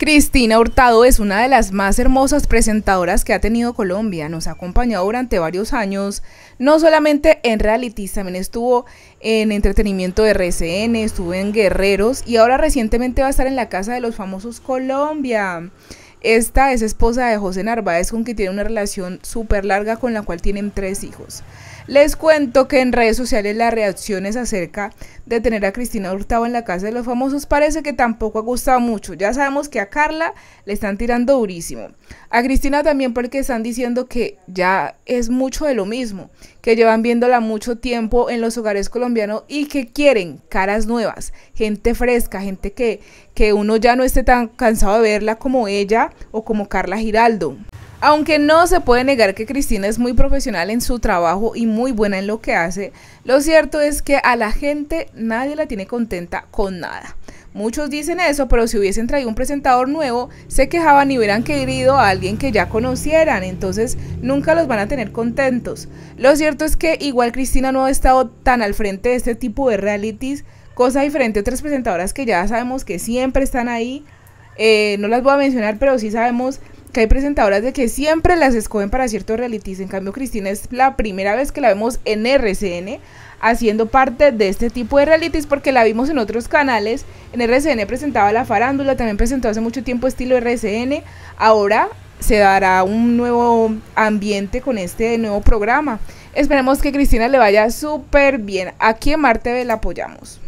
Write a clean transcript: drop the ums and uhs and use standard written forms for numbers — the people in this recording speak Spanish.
Cristina Hurtado es una de las más hermosas presentadoras que ha tenido Colombia. Nos ha acompañado durante varios años, no solamente en realities, también estuvo en entretenimiento de RCN, estuvo en Guerreros y ahora recientemente va a estar en la Casa de los Famosos Colombia. Esta es esposa de José Narváez, con quien tiene una relación súper larga, con la cual tienen 3 hijos. Les cuento que en redes sociales las reacciones acerca de tener a Cristina Hurtado en la Casa de los Famosos parece que tampoco ha gustado mucho. Ya sabemos que a Carla le están tirando durísimo. A Cristina también, porque están diciendo que ya es mucho de lo mismo, que llevan viéndola mucho tiempo en los hogares colombianos y que quieren caras nuevas, gente fresca, gente que uno ya no esté tan cansado de verla como ella o como Carla Giraldo. Aunque no se puede negar que Cristina es muy profesional en su trabajo y muy buena en lo que hace, lo cierto es que a la gente nadie la tiene contenta con nada. Muchos dicen eso, pero si hubiesen traído un presentador nuevo, se quejaban y hubieran querido a alguien que ya conocieran, entonces nunca los van a tener contentos. Lo cierto es que igual Cristina no ha estado tan al frente de este tipo de realities, cosa diferente a otras presentadoras que ya sabemos que siempre están ahí. No las voy a mencionar, pero sí sabemos que hay presentadoras de que siempre las escogen para ciertos realities. En cambio, Cristina es la primera vez que la vemos en RCN haciendo parte de este tipo de realities, porque la vimos en otros canales. En RCN presentaba la farándula, también presentó hace mucho tiempo estilo RCN. Ahora se dará un nuevo ambiente con este nuevo programa. Esperemos que a Cristina le vaya súper bien. Aquí en Mar TV la apoyamos.